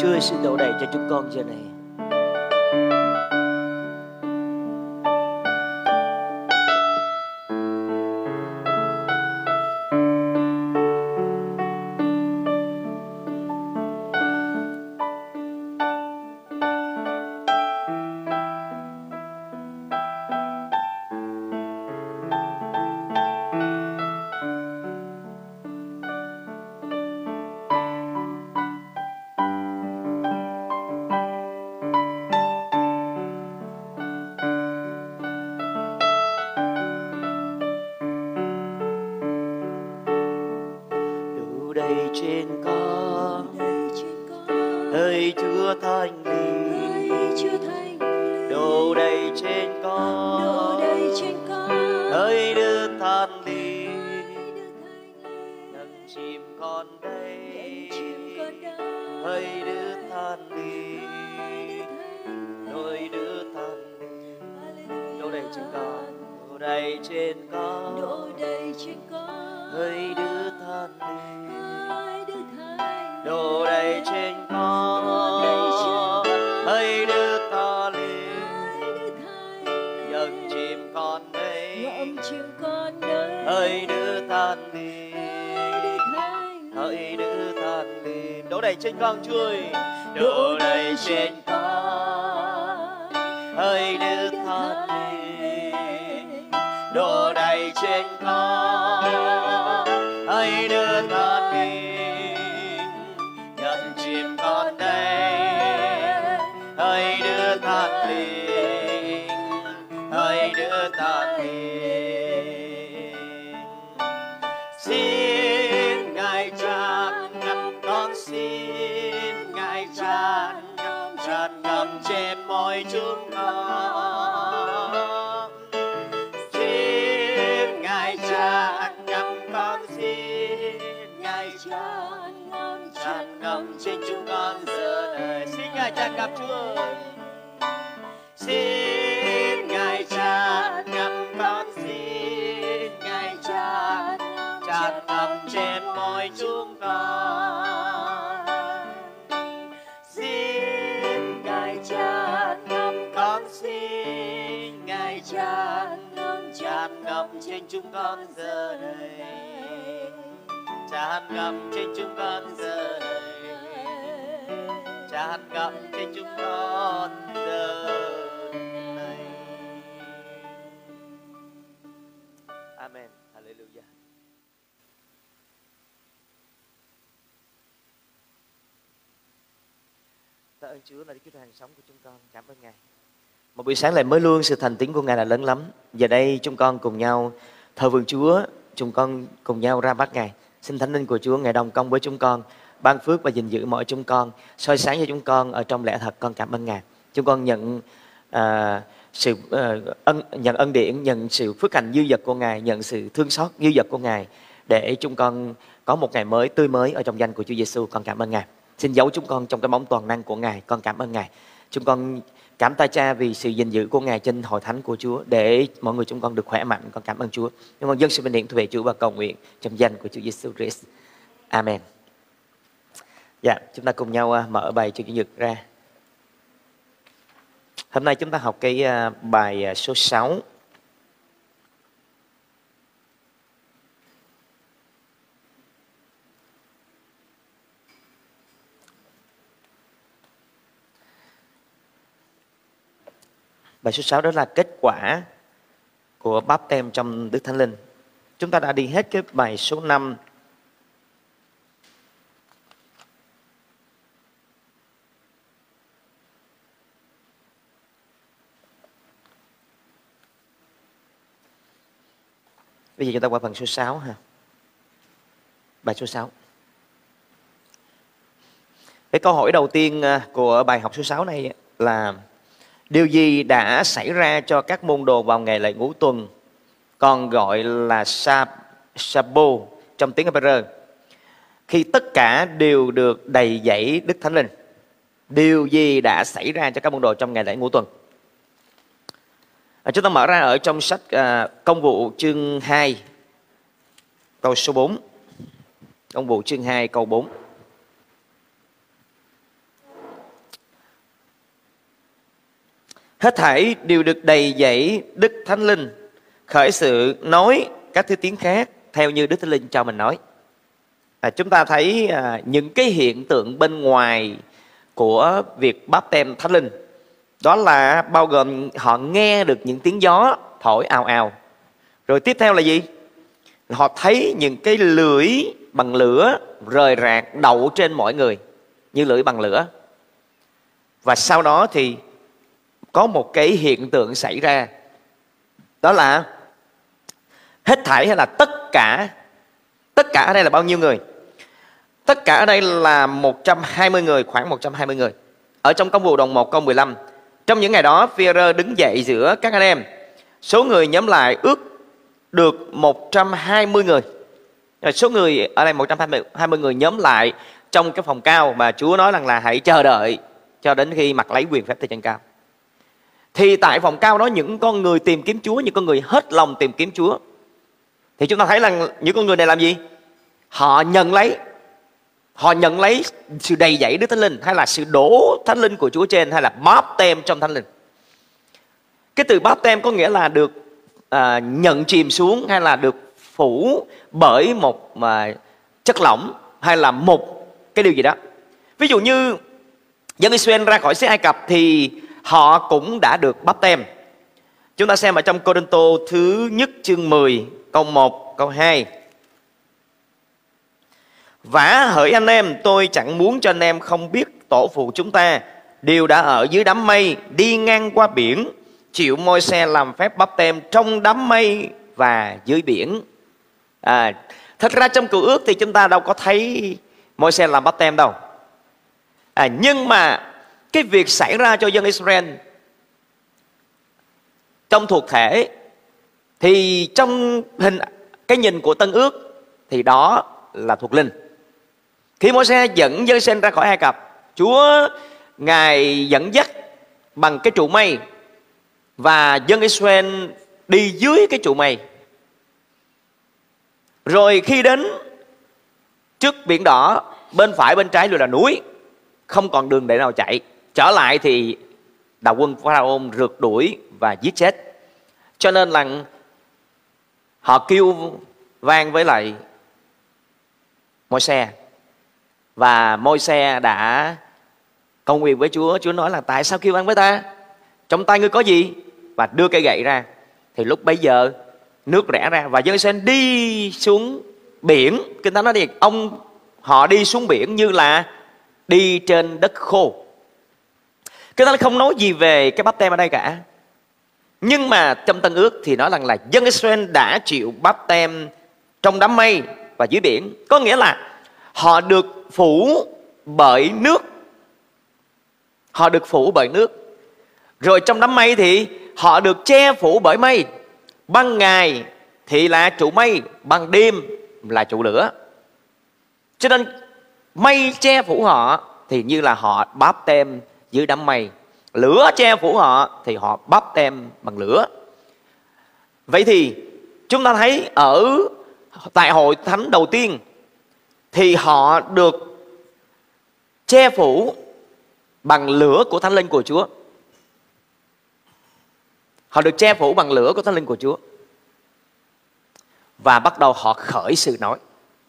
Chúa xin đổ đầy cho chúng con giờ này. Trên con hỡi Chúa Thánh Linh, đổ đầy trên con hỡi Đức Thánh Linh, nâng chìm con đây hỡi Đức Thánh Linh, hỡi Đức Thánh Linh, đổ đầy trên con, đổ đầy trên con hỡi Đức Thánh Linh, đổ đầy trên con hỡi Đức Thánh Linh, dâng chìm con đây hỡi Đức Thánh Linh, hỡi Đức Thánh Linh, đổ đầy trên con Chúa ơi, đổ đầy trên con hỡi Đức Thánh Linh, đổ đầy trên con hỡi Đức Thánh Linh, nhận chìm con đây hỡi Đức Thánh Linh, hỡi Đức Thánh Linh, xin Ngài tràn ngập con, xin Ngài tràn ngập trên mỗi chúng con, xin Ngài tràn ngập con, xin Ngài tràn ngập trên chúng con giờ này, xin Ngài tràn ngập Chúa, xin Ngài tràn ngập con, xin Ngài tràn ngập trên mỗi chúng con, xin Ngài tràn ngập con, xin Ngài tràn ngập trên chúng con giờ này, tràn ngập trên chúng con giờ này, tràn ngập trên chúng con giờ này. Amen. Hallelujah. Tạ ơn Chúa là Đức Chúa Trời hàng sống của chúng con. Cảm ơn Ngài. Một buổi sáng lại mới luôn, sự thành tín của Ngài là lớn lắm. Giờ đây chúng con cùng nhau thờ vườn Chúa, chúng con cùng nhau ra bát Ngài. Xin Thánh Linh của Chúa Ngài đồng công với chúng con, ban phước và gìn giữ mọi chúng con, soi sáng cho chúng con ở trong lẽ thật. Con cảm ơn Ngài. Chúng con nhận nhận ân điển, nhận sự phước hạnh dư dật của Ngài, nhận sự thương xót dư dật của Ngài, để chúng con có một ngày mới tươi mới ở trong danh của Chúa Giêsu. Con cảm ơn Ngài. Xin giấu chúng con trong cái bóng toàn năng của Ngài. Con cảm ơn Ngài. Chúng con cảm tạ Cha vì sự gìn giữ của Ngài trên hội thánh của Chúa, để mọi người chúng con được khỏe mạnh. Con cảm ơn Chúa. Chúng con dâng sự vinh hiển thuộc về Chúa và cầu nguyện trong danh của Chúa Giêsu Christ. Amen. Dạ, chúng ta cùng nhau mở bài Chủ Nhật ra. Hôm nay chúng ta học cái bài số 6. Bài số 6 đó là kết quả của báp têm trong Đức Thánh Linh. Chúng ta đã đi hết cái bài số 5. Bây giờ chúng ta qua phần số 6 ha. Bài số 6. Cái câu hỏi đầu tiên của bài học số 6 này là: điều gì đã xảy ra cho các môn đồ vào ngày lễ ngũ tuần, còn gọi là Sabo trong tiếng Hebrew, khi tất cả đều được đầy dẫy Đức Thánh Linh? Điều gì đã xảy ra cho các môn đồ trong ngày lễ ngũ tuần? Chúng ta mở ra ở trong sách Công vụ chương 2 câu số 4. Công vụ chương 2 câu 4. Hết thảy đều được đầy dẫy Đức Thánh Linh, khởi sự nói các thứ tiếng khác theo như Đức Thánh Linh cho mình nói. Chúng ta thấy những cái hiện tượng bên ngoài của việc báp têm Thánh Linh, đó là bao gồm họ nghe được những tiếng gió thổi ào ào. Rồi tiếp theo là gì? Họ thấy những cái lưỡi bằng lửa rời rạc đậu trên mọi người như lưỡi bằng lửa. Và sau đó thì có một cái hiện tượng xảy ra, đó là hết thảy hay là tất cả ở đây là bao nhiêu người? Tất cả ở đây là 120 người, khoảng 120 người. Ở trong Công vụ đoạn 1 câu 15, trong những ngày đó Phi-e-rơ đứng dậy giữa các anh em, số người nhóm lại ước được 120 người. Số người ở đây 120 người nhóm lại trong cái phòng cao mà Chúa nói rằng là hãy chờ đợi cho đến khi mặc lấy quyền phép từ trên cao. Thì tại phòng cao đó, những con người tìm kiếm Chúa, những con người hết lòng tìm kiếm Chúa, thì chúng ta thấy rằng những con người này làm gì? Họ nhận lấy sự đầy dẫy Đức Thánh Linh, hay là sự đổ Thánh Linh của Chúa trên, hay là báp têm trong Thánh Linh. Cái từ báp têm có nghĩa là được nhận chìm xuống, hay là được phủ bởi một chất lỏng, hay là một cái điều gì đó. Ví dụ như dân Israel ra khỏi xứ Ai Cập thì họ cũng đã được báp têm. Chúng ta xem ở trong Cô-rinh-tô thứ nhất chương 10 câu 1 câu 2. Vả hỡi anh em, tôi chẳng muốn cho anh em không biết tổ phụ chúng ta đều đã ở dưới đám mây, đi ngang qua biển, chịu Môi-se làm phép báp têm trong đám mây và dưới biển. Thật ra trong Cựu Ước thì chúng ta đâu có thấy Môi-se làm báp têm đâu. Nhưng mà cái việc xảy ra cho dân Israel trong thuộc thể, thì trong cái nhìn của Tân Ước thì đó là thuộc linh. Khi Môi-se dẫn dân Israel ra khỏi Ai Cập, Chúa Ngài dẫn dắt bằng cái trụ mây, và dân Israel đi dưới cái trụ mây. Rồi khi đến trước biển đỏ, bên phải bên trái đều là núi, không còn đường để nào chạy. Trở lại thì đạo quân Pharaoh rượt đuổi và giết chết. Cho nên là họ kêu vang với lại Môi-se, và Môi-se đã cầu nguyện với Chúa. Chúa nói là tại sao kêu vang với ta? Trong tay ngươi có gì? Và đưa cây gậy ra. Thì lúc bấy giờ nước rẽ ra và dân Israel đi xuống biển. Kinh Thánh nói thì họ đi xuống biển như là đi trên đất khô. Kinh Thánh không nói gì về cái báp têm ở đây cả. Nhưng mà trong Tân Ước thì nói rằng là dân Israel đã chịu báp têm trong đám mây và dưới biển. Có nghĩa là họ được phủ bởi nước. Họ được phủ bởi nước. Rồi trong đám mây thì họ được che phủ bởi mây. Ban ngày thì là trụ mây, ban đêm là trụ lửa. Cho nên mây che phủ họ thì như là họ báp têm dưới đám mây. Lửa che phủ họ thì họ báp têm bằng lửa. Vậy thì chúng ta thấy ở tại hội thánh đầu tiên thì họ được che phủ bằng lửa của Thánh Linh của Chúa. Họ được che phủ bằng lửa của Thánh Linh của Chúa. Và bắt đầu họ khởi sự nói.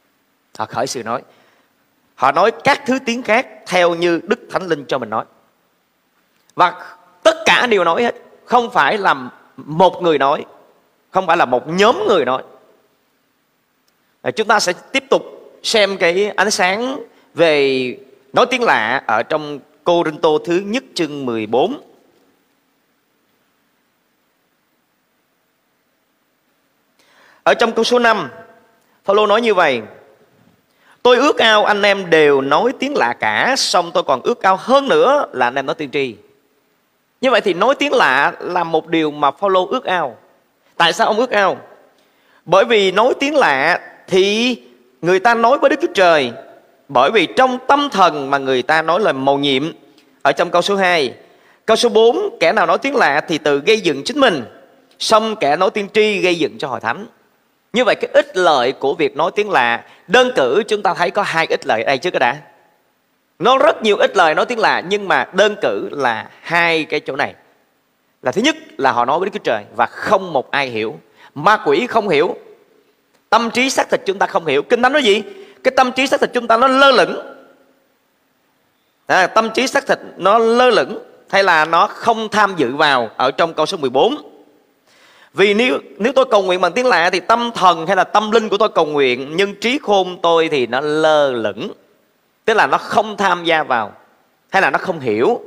Họ nói các thứ tiếng khác theo như Đức Thánh Linh cho mình nói. Và tất cả đều nói hết. Không phải là một người nói, không phải là một nhóm người nói. Chúng ta sẽ tiếp tục xem cái ánh sáng về nói tiếng lạ ở trong Cô-rinh-tô thứ nhất chương 14. Ở trong câu số 5, Phaolô nói như vậy: tôi ước ao anh em đều nói tiếng lạ cả, song tôi còn ước ao hơn nữa là anh em nói tiên tri. Như vậy thì nói tiếng lạ là một điều mà Phaolô ước ao. Tại sao ông ước ao? Bởi vì nói tiếng lạ thì người ta nói với Đức Chúa Trời. Bởi vì trong tâm thần mà người ta nói lời mầu nhiệm. Ở trong câu số 2, câu số 4, kẻ nào nói tiếng lạ thì tự gây dựng chính mình, song kẻ nói tiên tri gây dựng cho hội thánh. Như vậy cái ích lợi của việc nói tiếng lạ, đơn cử chúng ta thấy có 2 ích lợi ở đây trước cái đã. Nó rất nhiều ích lợi nói tiếng lạ, nhưng mà đơn cử là 2 cái chỗ này. là thứ nhất là họ nói với Đức Chúa Trời và không một ai hiểu. Ma quỷ không hiểu, tâm trí xác thịt chúng ta không hiểu. Kinh Thánh nói gì? Cái tâm trí xác thịt chúng ta nó lơ lửng. Tâm trí xác thịt nó lơ lửng, hay là nó không tham dự vào. Ở trong câu số 14, vì nếu tôi cầu nguyện bằng tiếng lạ thì tâm thần hay là tâm linh của tôi cầu nguyện, nhưng trí khôn tôi thì nó lơ lửng. Tức là nó không tham gia vào, hay là nó không hiểu.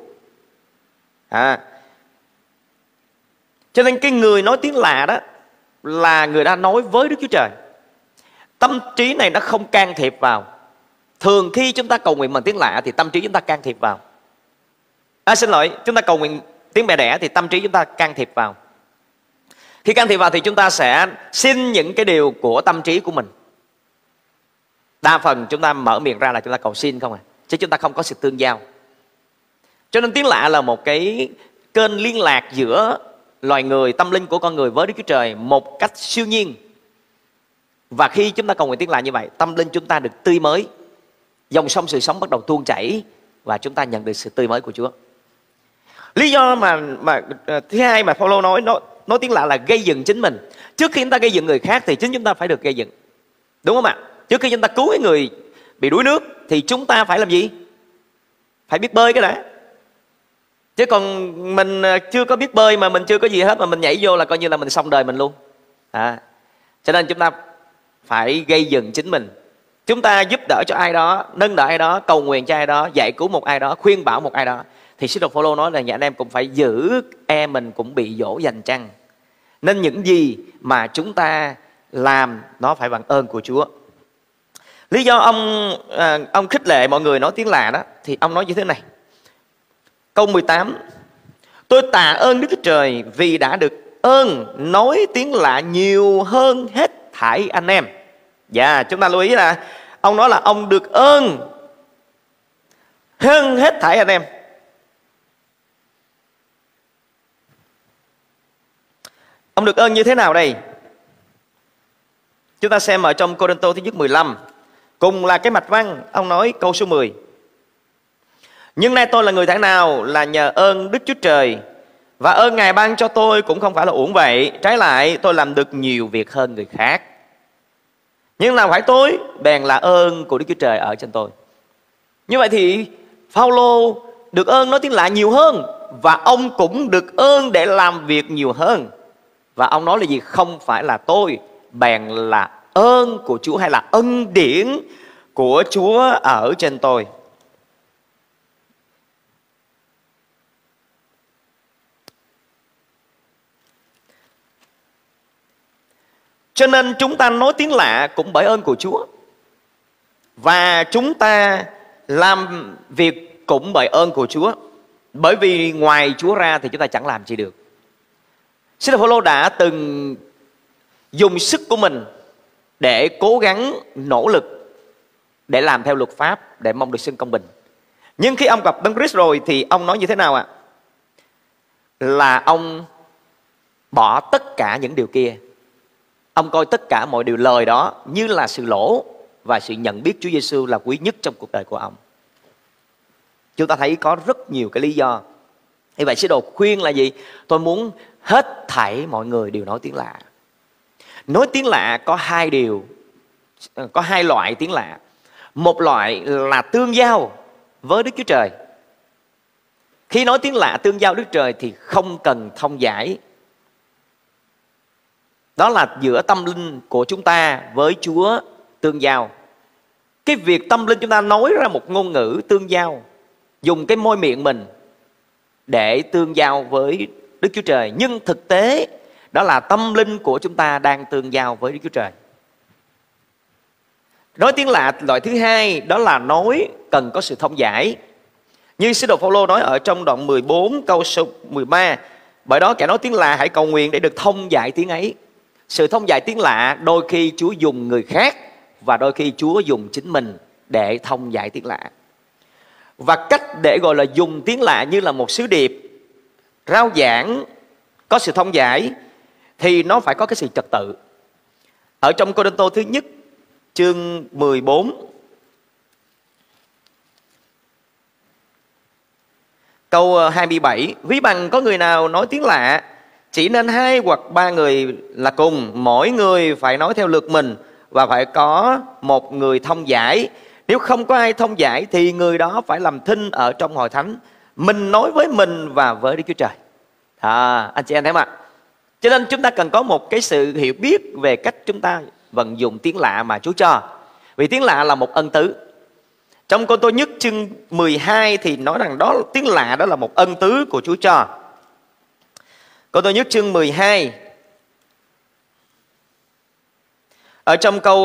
Cho nên cái người nói tiếng lạ đó là người đã nói với Đức Chúa Trời. Tâm trí này nó không can thiệp vào. Thường khi chúng ta cầu nguyện bằng tiếng lạ thì tâm trí chúng ta can thiệp vào. Chúng ta cầu nguyện tiếng mẹ đẻ thì tâm trí chúng ta can thiệp vào. Khi can thiệp vào thì chúng ta sẽ xin những cái điều của tâm trí của mình. Đa phần chúng ta mở miệng ra là chúng ta cầu xin không chứ chúng ta không có sự tương giao. Cho nên tiếng lạ là một cái kênh liên lạc giữa loài người, tâm linh của con người với Đức Chúa Trời một cách siêu nhiên. Và khi chúng ta cầu nguyện tiếng lạ như vậy, tâm linh chúng ta được tươi mới, dòng sông sự sống bắt đầu tuôn chảy và chúng ta nhận được sự tươi mới của Chúa. Lý do mà thứ hai mà Phaolô nói tiếng lạ là gây dựng chính mình. Trước khi chúng ta gây dựng người khác thì chính chúng ta phải được gây dựng, đúng không ạ? Trước khi chúng ta cứu cái người bị đuối nước thì chúng ta phải làm gì? Phải biết bơi cái đã. Chứ còn mình chưa có biết bơi mà mình chưa có gì hết mà mình nhảy vô là coi như là mình xong đời mình luôn. Cho nên chúng ta phải gây dựng chính mình. Chúng ta giúp đỡ cho ai đó, nâng đỡ ai đó, cầu nguyện cho ai đó, dạy cứu một ai đó, khuyên bảo một ai đó. Thì sứ đồ Phaolô nói là nhà anh em cũng phải giữ em mình cũng bị dỗ dành chăng. Nên những gì mà chúng ta làm nó phải bằng ơn của Chúa. Lý do ông khích lệ mọi người nói tiếng lạ đó thì ông nói như thế này. Câu 18: tôi tạ ơn Đức Chúa Trời vì đã được ơn nói tiếng lạ nhiều hơn hết thảy anh em. Chúng ta lưu ý là ông nói là ông được ơn hơn hết thảy anh em. Ông được ơn như thế nào đây? Chúng ta xem ở trong Cô-rinh-tô thứ nhất 15, cùng là cái mạch văn. Ông nói câu số 10: nhưng nay tôi là người thản nào là nhờ ơn Đức Chúa Trời, và ơn Ngài ban cho tôi cũng không phải là uổng vậy. Trái lại tôi làm được nhiều việc hơn người khác. Nhưng nào phải tôi, bèn là ơn của Đức Chúa Trời ở trên tôi. Như vậy thì Phaolô được ơn nói tiếng lạ nhiều hơn, và ông cũng được ơn để làm việc nhiều hơn. Và ông nói là gì? Không phải là tôi, bèn là ơn của Chúa, hay là ân điển của Chúa ở trên tôi. Cho nên chúng ta nói tiếng lạ cũng bởi ơn của Chúa, và chúng ta làm việc cũng bởi ơn của Chúa. Bởi vì ngoài Chúa ra thì chúng ta chẳng làm gì được. Sứ đồ Phaolô đã từng dùng sức của mình để cố gắng nỗ lực để làm theo luật pháp, để mong được xưng công bình. Nhưng khi ông gặp Đấng Christ rồi thì ông nói như thế nào ạ? Là ông bỏ tất cả những điều kia. Ông coi tất cả mọi điều lời đó như là sự lỗ, và sự nhận biết Chúa Giêsu là quý nhất trong cuộc đời của ông. Chúng ta thấy có rất nhiều cái lý do. Như vậy sứ đồ khuyên là gì? Tôi muốn hết thảy mọi người đều nói tiếng lạ. Nói tiếng lạ có hai điều, có hai loại tiếng lạ. Một loại là tương giao với Đức Chúa Trời. Khi nói tiếng lạ tương giao Đức Trời thì không cần thông giải. Đó là giữa tâm linh của chúng ta với Chúa tương giao. Cái việc tâm linh chúng ta nói ra một ngôn ngữ tương giao, dùng cái môi miệng mình để tương giao với Đức Chúa Trời. Nhưng thực tế đó là tâm linh của chúng ta đang tương giao với Đức Chúa Trời. Nói tiếng lạ loại thứ hai đó là nói cần có sự thông giải. Như sứ đồ Phaolô nói ở trong đoạn 14 câu số 13: bởi đó kẻ nói tiếng lạ hãy cầu nguyện để được thông giải tiếng ấy. Sự thông giải tiếng lạ đôi khi Chúa dùng người khác, và đôi khi Chúa dùng chính mình để thông giải tiếng lạ. Và cách để gọi là dùng tiếng lạ như là một sứ điệp, rao giảng, có sự thông giải, thì nó phải có cái sự trật tự. Ở trong Cô-rinh-tô thứ nhất chương 14, Câu 27, ví bằng có người nào nói tiếng lạ, chỉ nên 2 hoặc 3 người là cùng, mỗi người phải nói theo lượt mình và phải có một người thông giải. Nếu không có ai thông giải thì người đó phải làm thinh ở trong hội thánh, mình nói với mình và với Đức Chúa Trời. Anh chị em thấy không ạ? Cho nên chúng ta cần có một cái sự hiểu biết về cách chúng ta vận dụng tiếng lạ mà Chúa cho. Vì tiếng lạ là một ân tứ. Trong Cô Tô nhất chương 12 thì nói rằng đó tiếng lạ đó là một ân tứ của Chúa cho. Cô Tô nhất chương 12, ở trong câu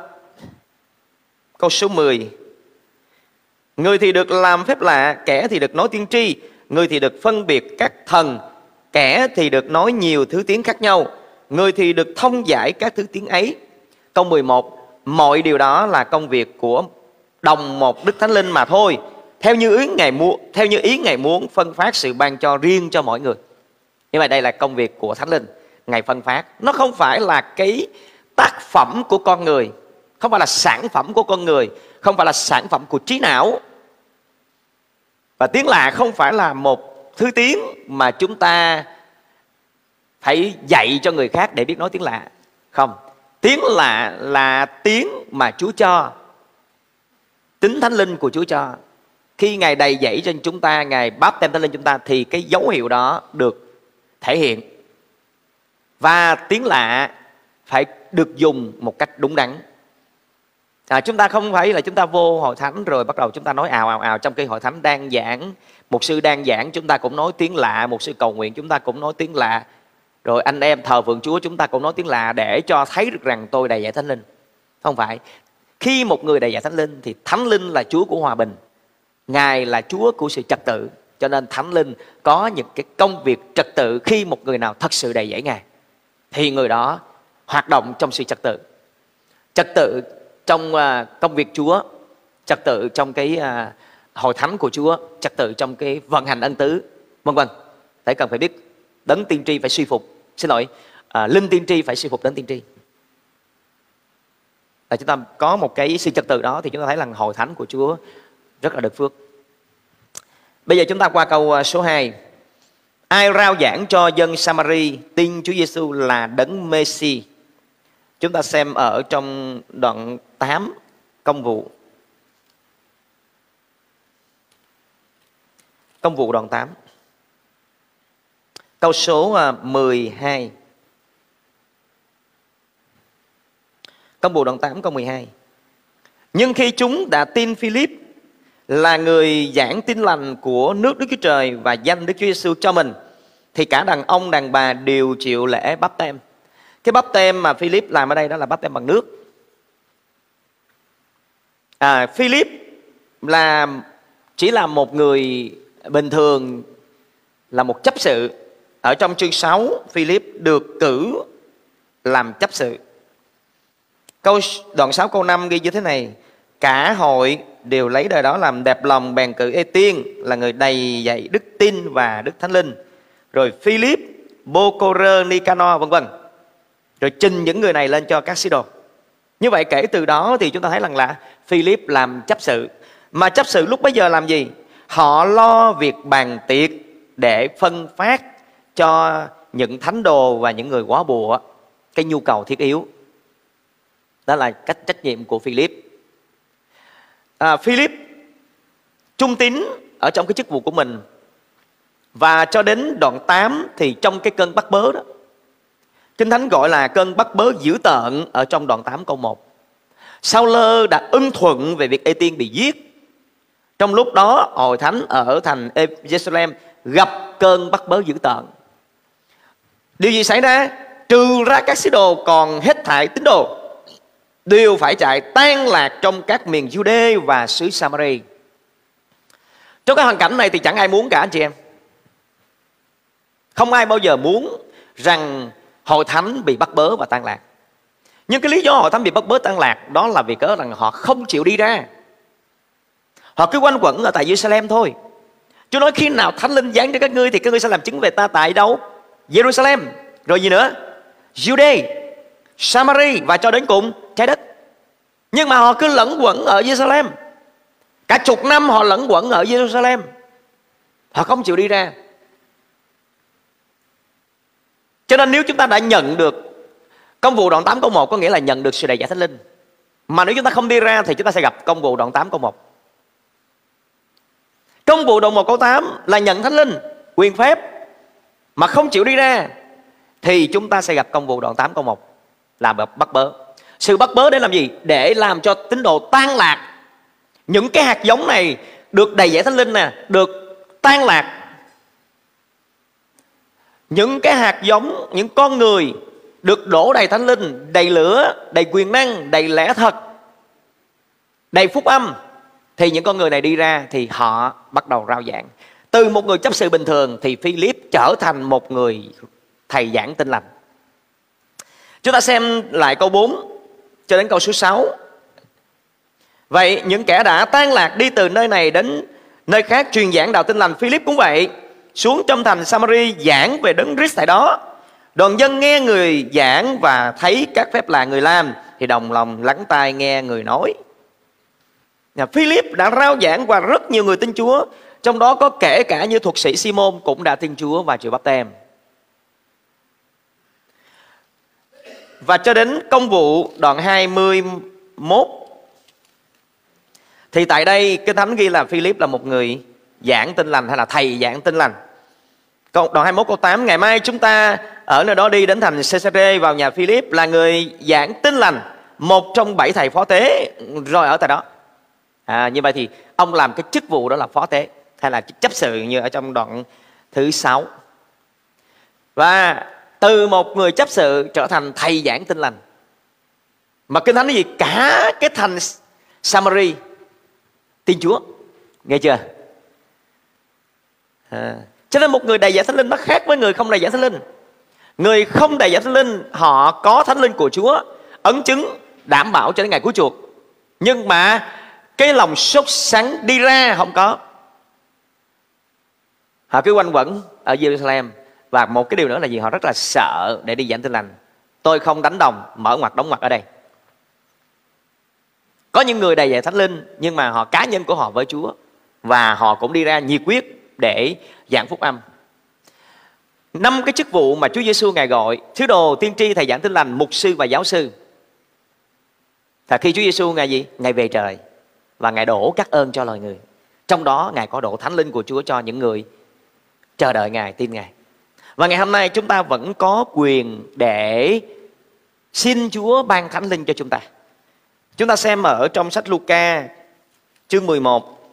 số 10, người thì được làm phép lạ, kẻ thì được nói tiên tri, người thì được phân biệt các thần, kẻ thì được nói nhiều thứ tiếng khác nhau, người thì được thông giải các thứ tiếng ấy. Câu 11, mọi điều đó là công việc của đồng một Đức Thánh Linh mà thôi, theo như ý Ngài muốn phân phát sự ban cho riêng cho mỗi người. Như vậy đây là công việc của Thánh Linh, Ngài phân phát. Nó không phải là cái tác phẩm của con người, không phải là sản phẩm của con người, không phải là sản phẩm của trí não. Và tiếng lạ không phải là một thứ tiếng mà chúng ta phải dạy cho người khác để biết nói tiếng lạ. Không, tiếng lạ là tiếng mà Chúa cho, tính Thánh Linh của Chúa cho. Khi Ngài đầy dẫy trên chúng ta, Ngài báp tem Thánh Linh chúng ta, thì cái dấu hiệu đó được thể hiện. Và tiếng lạ phải được dùng một cách đúng đắn. Chúng ta không phải là chúng ta vô hội thánh rồi bắt đầu chúng ta nói ào ào ào. Trong khi hội thánh đang giảng, một sư đang giảng, chúng ta cũng nói tiếng lạ. Một sư cầu nguyện, chúng ta cũng nói tiếng lạ. Rồi anh em thờ phượng Chúa, chúng ta cũng nói tiếng lạ để cho thấy được rằng tôi đầy dẫy Thánh Linh. Không phải. Khi một người đầy dẫy Thánh Linh thì Thánh Linh là Chúa của hòa bình, Ngài là Chúa của sự trật tự. Cho nên Thánh Linh có những cái công việc trật tự. Khi một người nào thật sự đầy dẫy Ngài thì người đó hoạt động trong sự trật tự. Trật tự trong công việc Chúa, trật tự trong cái hội thánh của Chúa, trật tự trong cái vận hành ân tứ, vân vân. Tại cần phải biết đấng tiên tri phải suy phục, linh tiên tri phải suy phục đấng tiên tri. Là chúng ta có một cái sự trật tự đó thì chúng ta thấy là hội thánh của Chúa rất là được phước. Bây giờ chúng ta qua câu số 2. Ai rao giảng cho dân Samari tin Chúa Giêsu là đấng Messi? Chúng ta xem ở trong đoạn 8 Công vụ. Công vụ đoạn 8, câu số 12. Công vụ đoạn 8 câu 12. Nhưng khi chúng đã tin Philip là người giảng tin lành của nước Đức Chúa Trời và danh Đức Chúa Giêsu cho mình, thì cả đàn ông đàn bà đều chịu lễ báp têm. Cái báp têm mà Philip làm ở đây đó là báp têm bằng nước. Philip chỉ là một người bình thường, là một chấp sự. Ở trong chương 6, Philip được cử làm chấp sự. Đoạn 6 câu 5 ghi như thế này: cả hội đều lấy đời đó làm đẹp lòng, bèn cử Ê-tiên là người đầy dạy đức tin và đức Thánh Linh, rồi Philip, Bô-cô-rơ, Ni-ca-no, vân vân, rồi trình những người này lên cho các sứ đồ. Như vậy kể từ đó thì chúng ta thấy rằng là Philip làm chấp sự. Mà chấp sự lúc bấy giờ làm gì? Họ lo việc bàn tiệc để phân phát cho những thánh đồ và những người góa bùa cái nhu cầu thiết yếu. Đó là cách trách nhiệm của Philip. Philip trung tín ở trong cái chức vụ của mình. Và cho đến đoạn 8 thì trong cái cơn bắt bớ đó, Kinh Thánh gọi là cơn bắt bớ dữ tợn ở trong đoạn 8 câu 1. Sao-lơ đã ưng thuận về việc Ê-tiên bị giết. Trong lúc đó hội thánh ở thành Jerusalem gặp cơn bắt bớ dữ tợn. Điều gì xảy ra? Trừ ra các sứ đồ còn hết thảy tín đồ đều phải chạy tan lạc trong các miền Jude và xứ Samari. Trong cái hoàn cảnh này thì chẳng ai muốn cả, anh chị em. Không ai bao giờ muốn rằng hội thánh bị bắt bớ và tan lạc. Nhưng cái lý do hội thánh bị bắt bớ tan lạc đó là vì cớ rằng họ không chịu đi ra. Họ cứ quanh quẩn ở tại Jerusalem thôi. Chúa nói khi nào Thánh Linh giáng cho các ngươi thì các ngươi sẽ làm chứng về ta tại đâu? Jerusalem. Rồi gì nữa? Jude, Samari và cho đến cùng trái đất. Nhưng mà họ cứ lẫn quẩn ở Jerusalem. Cả chục năm họ lẫn quẩn ở Jerusalem. Họ không chịu đi ra. Cho nên nếu chúng ta đã nhận được công vụ đoạn 8 câu 1 có nghĩa là nhận được sự đầy dạy Thánh Linh. Mà nếu chúng ta không đi ra thì chúng ta sẽ gặp công vụ đoạn 8 câu 1. Công vụ đoạn 1 câu 8 là nhận Thánh Linh, quyền phép, mà không chịu đi ra thì chúng ta sẽ gặp công vụ đoạn 8 câu 1 là bắt bớ. Sự bắt bớ để làm gì? Để làm cho tín đồ tan lạc. Những cái hạt giống này được đầy dạy Thánh Linh nè, được tan lạc. Những cái hạt giống, những con người được đổ đầy Thánh Linh, đầy lửa, đầy quyền năng, đầy lẽ thật, đầy phúc âm, thì những con người này đi ra thì họ bắt đầu rao giảng. Từ một người chấp sự bình thường thì Philip trở thành một người thầy giảng Tin Lành. Chúng ta xem lại câu 4 cho đến câu số 6. Vậy những kẻ đã tan lạc đi từ nơi này đến nơi khác truyền giảng đạo Tin Lành. Philip cũng vậy, xuống trong thành Samari giảng về Đấng Christ tại đó. Đoàn dân nghe người giảng và thấy các phép lạ người làm thì đồng lòng lắng tai nghe người nói. Philip đã rao giảng và rất nhiều người tin Chúa, trong đó có kể cả như thuật sĩ Simon cũng đã tin Chúa và chịu báp têm. Và cho đến công vụ đoạn 21 thì tại đây Kinh Thánh ghi là Philip là một người giảng Tin Lành hay là thầy giảng Tin Lành. Đoạn 21 câu 8: ngày mai chúng ta ở nơi đó đi đến thành Caesarea, vào nhà Philip là người giảng Tin Lành, một trong 7 thầy phó tế, rồi ở tại đó. Như vậy thì ông làm cái chức vụ đó là phó tế hay là chấp sự như ở trong đoạn thứ 6. Và từ một người chấp sự trở thành thầy giảng Tin Lành. Mà Kinh Thánh là gì? Cả cái thành Samari tin Chúa. Nghe chưa? Cho nên một người đầy dạy Thánh Linh nó khác với người không đầy dạy Thánh Linh. Người không đầy dạy Thánh Linh họ có Thánh Linh của Chúa, ấn chứng đảm bảo cho đến ngày cứu chuộc, nhưng mà cái lòng sốt sắng đi ra không có. Họ cứ quanh quẩn ở Jerusalem. Và một cái điều nữa là gì? Họ rất là sợ để đi giảng Tin Lành. Tôi không đánh đồng, mở ngoặt đóng ngoặt ở đây. Có những người đầy dạy Thánh Linh nhưng mà họ cá nhân của họ với Chúa, và họ cũng đi ra nhiệt quyết để giảng phúc âm. 5 cái chức vụ mà Chúa Giêsu Ngài gọi: sứ đồ, tiên tri, thầy giảng Tin Lành, mục sư và giáo sư. Và khi Chúa Giêsu Ngài gì? Ngài về trời và Ngài đổ các ơn cho loài người. Trong đó Ngài có đổ Thánh Linh của Chúa cho những người chờ đợi Ngài, tin Ngài. Và ngày hôm nay chúng ta vẫn có quyền để xin Chúa ban Thánh Linh cho chúng ta. Chúng ta xem ở trong sách Luca chương 11.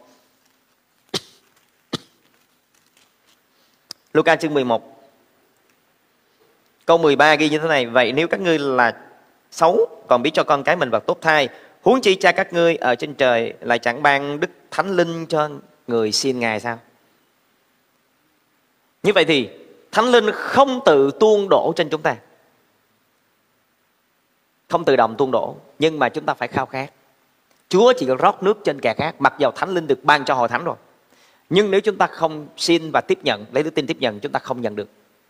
Luca chương 11 câu 13 ghi như thế này: vậy nếu các ngươi là xấu còn biết cho con cái mình vật tốt thai, huống chi cha các ngươi ở trên trời lại chẳng ban Đức Thánh Linh cho người xin Ngài sao? Như vậy thì Thánh Linh không tự tuôn đổ trên chúng ta, không tự động tuôn đổ, nhưng mà chúng ta phải khao khát. Chúa chỉ rót nước trên kẻ khác, mặc dầu Thánh Linh được ban cho hội thánh rồi. Nhưng nếu chúng ta không xin và tiếp nhận, lấy đức tin tiếp nhận, chúng ta không nhận được.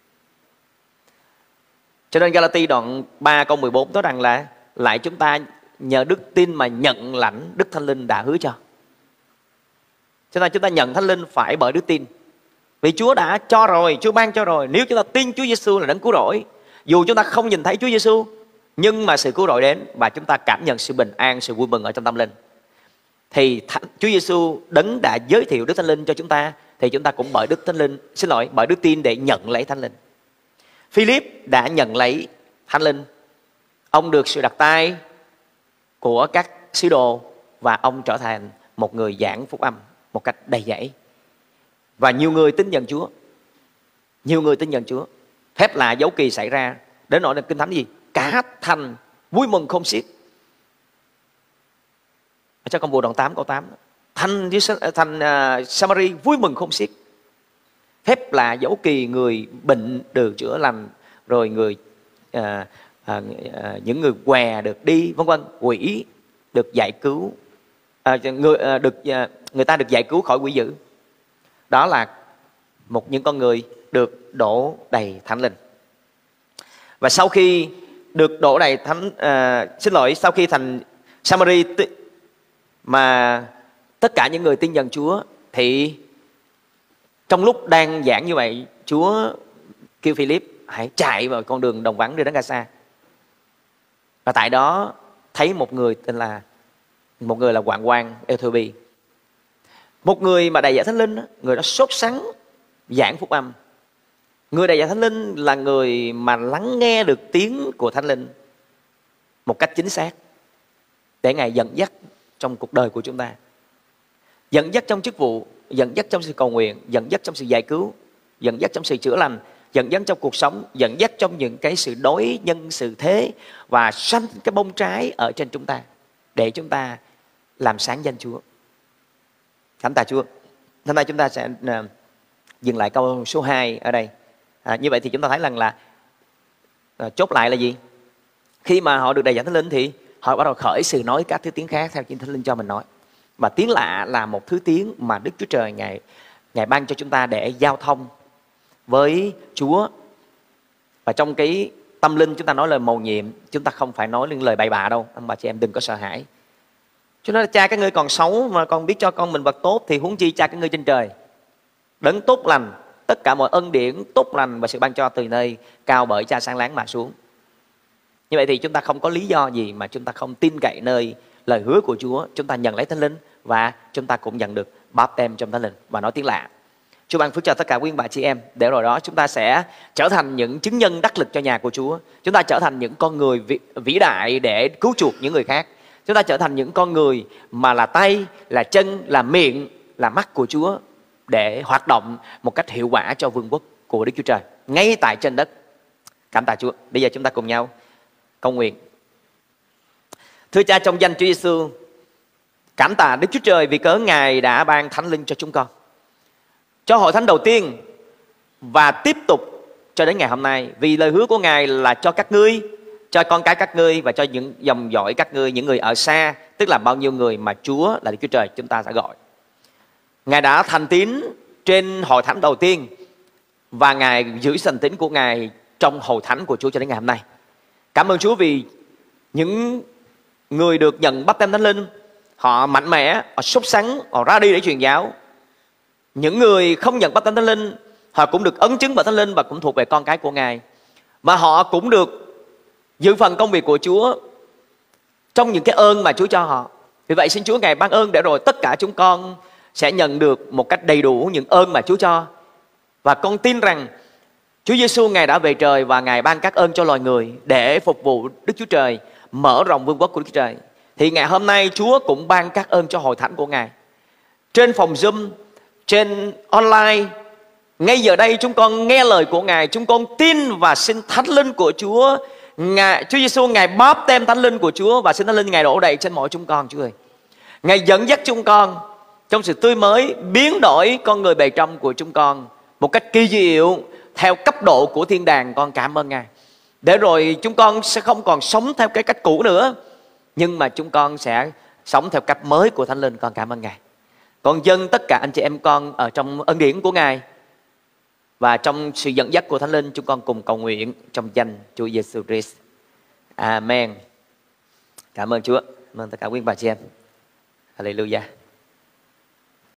Cho nên Galati đoạn 3 câu 14 nói rằng là lại chúng ta nhờ đức tin mà nhận lãnh Đức Thánh Linh đã hứa cho. Cho nên chúng ta nhận Thánh Linh phải bởi đức tin. Vì Chúa đã cho rồi, Chúa ban cho rồi. Nếu chúng ta tin Chúa Giêsu là đấng cứu rỗi, dù chúng ta không nhìn thấy Chúa Giêsu, nhưng mà sự cứu rỗi đến và chúng ta cảm nhận sự bình an, sự vui mừng ở trong tâm linh, thì Chúa Giêsu đấng đã giới thiệu Đức Thánh Linh cho chúng ta, thì chúng ta cũng bởi Đức Thánh Linh, bởi đức tin để nhận lấy Thánh Linh. Philip đã nhận lấy Thánh Linh. Ông được sự đặt tay của các sứ đồ và ông trở thành một người giảng phúc âm một cách đầy dẫy. Và nhiều người tin nhận Chúa. Nhiều người tin nhận Chúa. Phép lạ dấu kỳ xảy ra, đến nỗi là Kinh Thánh gì? Cả thành vui mừng không xiết. Ở trong công vụ đoạn 8 câu 8, thành Samari vui mừng không xiết. Phép lạ dấu kỳ, người bệnh được chữa lành, rồi những người què được đi, vân vân, quỷ được giải cứu, người ta được giải cứu khỏi quỷ dữ. Đó là những con người được đổ đầy Thánh Linh. Và sau khi được đổ đầy sau khi thành Samari mà tất cả những người tin nhận Chúa, thì Trong lúc đang giảng như vậy, Chúa kêu Philip hãy chạy vào con đường đồng vắng đi đến Gaza. Và tại đó thấy một người là Hoạn quan Ethiopia. Một người mà đầy dạy Thánh Linh, người đó sốt sắng giảng phúc âm. Người đầy dạy Thánh Linh là người mà lắng nghe được tiếng của Thánh Linh một cách chính xác, để Ngài dẫn dắt trong cuộc đời của chúng ta, dẫn dắt trong chức vụ, dẫn dắt trong sự cầu nguyện, dẫn dắt trong sự giải cứu, dẫn dắt trong sự chữa lành, dẫn dắt trong cuộc sống, dẫn dắt trong những cái sự đối nhân sự thế, và sanh cái bông trái ở trên chúng ta để chúng ta làm sáng danh Chúa. Cảm tạ Chúa. Hôm nay chúng ta sẽ dừng lại câu số 2 ở đây. Như vậy thì chúng ta thấy rằng là chốt lại là gì? Khi mà họ được đầy dạy Thánh Linh thì họ bắt đầu khởi sự nói các thứ tiếng khác theo Kinh Thánh Linh cho mình nói. Và tiếng lạ là một thứ tiếng mà Đức Chúa Trời Ngài ban cho chúng ta để giao thông với Chúa. Và trong cái tâm linh chúng ta nói lời mầu nhiệm, chúng ta không phải nói những lời bậy bạ đâu. Ông bà chị em đừng có sợ hãi. Chúa nói cha các ngươi còn xấu mà còn biết cho con mình vật tốt, thì huống chi cha các ngươi trên trời. Đấng tốt lành, tất cả mọi ân điển tốt lành và sự ban cho từ nơi cao bởi cha sáng láng mà xuống. Như vậy thì chúng ta không có lý do gì mà chúng ta không tin cậy nơi lời hứa của Chúa. Chúng ta nhận lấy Thánh Linh và chúng ta cũng nhận được báp têm trong Thánh Linh và nói tiếng lạ. Chúa ban phước cho tất cả quý bà chị em, để rồi đó chúng ta sẽ trở thành những chứng nhân đắc lực cho nhà của Chúa. Chúng ta trở thành những con người vĩ đại để cứu chuộc những người khác. Chúng ta trở thành những con người mà là tay, là chân, là miệng, là mắt của Chúa, để hoạt động một cách hiệu quả cho vương quốc của Đức Chúa Trời ngay tại trên đất. Cảm tạ Chúa. Bây giờ chúng ta cùng nhau cầu nguyện. Thưa Cha, trong danh Chúa Giêsu, cảm tạ Đức Chúa Trời vì cớ Ngài đã ban Thánh Linh cho chúng con, cho hội thánh đầu tiên và tiếp tục cho đến ngày hôm nay. Vì lời hứa của Ngài là cho các ngươi, cho con cái các ngươi và cho những dòng dõi các ngươi, những người ở xa, tức là bao nhiêu người mà Chúa là Đức Chúa Trời chúng ta sẽ gọi. Ngài đã thành tín trên hội thánh đầu tiên và Ngài giữ thành tín của Ngài trong hội thánh của Chúa cho đến ngày hôm nay. Cảm ơn Chúa vì những người được nhận báp têm Thánh Linh, họ mạnh mẽ, họ sốt sắng, họ ra đi để truyền giáo. Những người không nhận báp têm Thánh Linh, họ cũng được ấn chứng bởi Thánh Linh và cũng thuộc về con cái của Ngài, mà họ cũng được giữ phần công việc của Chúa trong những cái ơn mà Chúa cho họ. Vì vậy xin Chúa Ngài ban ơn để rồi tất cả chúng con sẽ nhận được một cách đầy đủ những ơn mà Chúa cho. Và con tin rằng Chúa Giêsu Ngài đã về trời và Ngài ban các ơn cho loài người để phục vụ Đức Chúa Trời, mở rộng vương quốc của Đức Chúa Trời. Thì ngày hôm nay Chúa cũng ban các ơn cho hội thánh của Ngài. Trên phòng Zoom, trên online, ngay giờ đây chúng con nghe lời của Ngài, chúng con tin và xin Thánh Linh của Chúa, Chúa Giêsu Ngài báp têm Thánh Linh của Chúa và xin Thánh Linh Ngài đổ đầy trên mỗi chúng con, Chúa ơi. Ngài dẫn dắt chúng con trong sự tươi mới, biến đổi con người bề trong của chúng con một cách kỳ diệu theo cấp độ của thiên đàng. Con cảm ơn Ngài. Để rồi chúng con sẽ không còn sống theo cái cách cũ nữa, nhưng mà chúng con sẽ sống theo cách mới của Thánh Linh. Con cảm ơn Ngài. Con dâng tất cả anh chị em con ở trong ân điển của Ngài và trong sự dẫn dắt của Thánh Linh, chúng con cùng cầu nguyện trong danh Chúa Giêsu Christ. Amen. Cảm ơn Chúa. Cảm ơn tất cả quý bà chị em. Hallelujah.